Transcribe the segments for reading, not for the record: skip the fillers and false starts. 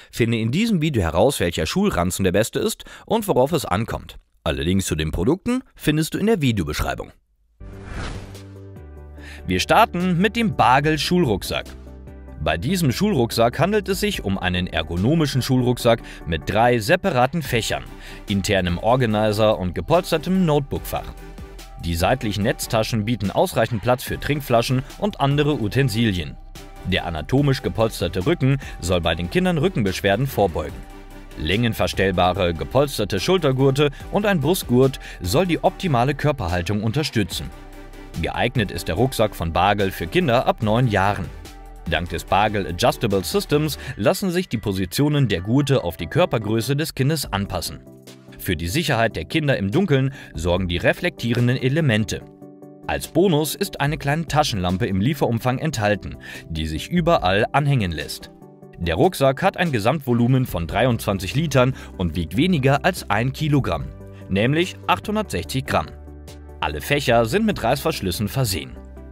Finde in diesem Video heraus, welcher Schulranzen der beste ist und worauf es ankommt. Alle Links zu den Produkten findest du in der Videobeschreibung. Wir starten mit dem Bagel Schulrucksack. Bei diesem Schulrucksack handelt es sich um einen ergonomischen Schulrucksack mit 3 separaten Fächern, internem Organizer und gepolstertem Notebookfach. Die seitlichen Netztaschen bieten ausreichend Platz für Trinkflaschen und andere Utensilien. Der anatomisch gepolsterte Rücken soll bei den Kindern Rückenbeschwerden vorbeugen. Längenverstellbare, gepolsterte Schultergurte und ein Brustgurt soll die optimale Körperhaltung unterstützen. Geeignet ist der Rucksack von Bagel für Kinder ab 9 Jahren. Dank des Bagel Adjustable Systems lassen sich die Positionen der Gurte auf die Körpergröße des Kindes anpassen. Für die Sicherheit der Kinder im Dunkeln sorgen die reflektierenden Elemente. Als Bonus ist eine kleine Taschenlampe im Lieferumfang enthalten, die sich überall anhängen lässt. Der Rucksack hat ein Gesamtvolumen von 23 Litern und wiegt weniger als 1 Kilogramm, nämlich 860 Gramm. Alle Fächer sind mit Reißverschlüssen versehen.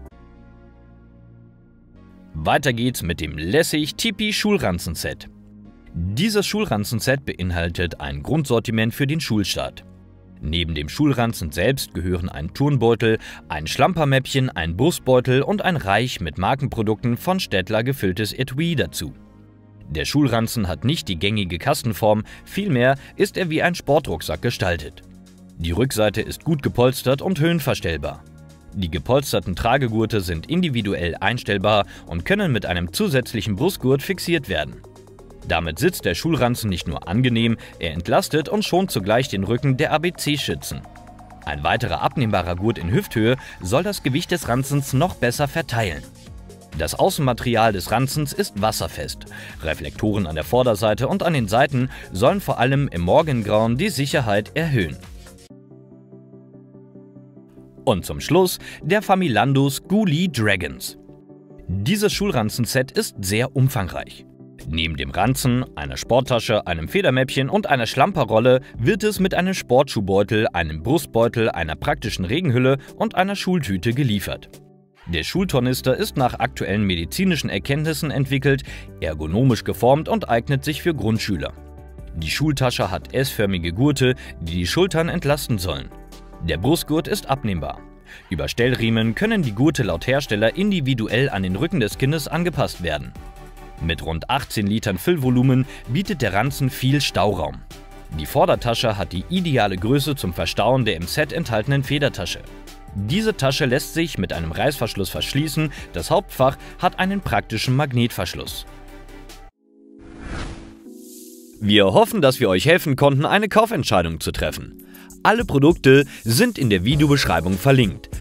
Weiter geht's mit dem Lessig Tipi Schulranzen-Set. Dieses Schulranzen-Set beinhaltet ein Grundsortiment für den Schulstart. Neben dem Schulranzen selbst gehören ein Turnbeutel, ein Schlampermäppchen, ein Brustbeutel und ein reich mit Markenprodukten von Staedtler gefülltes Etui dazu. Der Schulranzen hat nicht die gängige Kastenform, vielmehr ist er wie ein Sportrucksack gestaltet. Die Rückseite ist gut gepolstert und höhenverstellbar. Die gepolsterten Tragegurte sind individuell einstellbar und können mit einem zusätzlichen Brustgurt fixiert werden. Damit sitzt der Schulranzen nicht nur angenehm, er entlastet und schont zugleich den Rücken der ABC-Schützen. Ein weiterer abnehmbarer Gurt in Hüfthöhe soll das Gewicht des Ranzens noch besser verteilen. Das Außenmaterial des Ranzens ist wasserfest. Reflektoren an der Vorderseite und an den Seiten sollen vor allem im Morgengrauen die Sicherheit erhöhen. Und zum Schluss der Familando Skooly Dragons. Dieses Schulranzen-Set ist sehr umfangreich. Neben dem Ranzen, einer Sporttasche, einem Federmäppchen und einer Schlamperrolle wird es mit einem Sportschuhbeutel, einem Brustbeutel, einer praktischen Regenhülle und einer Schultüte geliefert. Der Schultornister ist nach aktuellen medizinischen Erkenntnissen entwickelt, ergonomisch geformt und eignet sich für Grundschüler. Die Schultasche hat S-förmige Gurte, die die Schultern entlasten sollen. Der Brustgurt ist abnehmbar. Über Stellriemen können die Gurte laut Hersteller individuell an den Rücken des Kindes angepasst werden. Mit rund 18 Litern Füllvolumen bietet der Ranzen viel Stauraum. Die Vordertasche hat die ideale Größe zum Verstauen der im Set enthaltenen Federtasche. Diese Tasche lässt sich mit einem Reißverschluss verschließen, das Hauptfach hat einen praktischen Magnetverschluss. Wir hoffen, dass wir euch helfen konnten, eine Kaufentscheidung zu treffen. Alle Produkte sind in der Videobeschreibung verlinkt.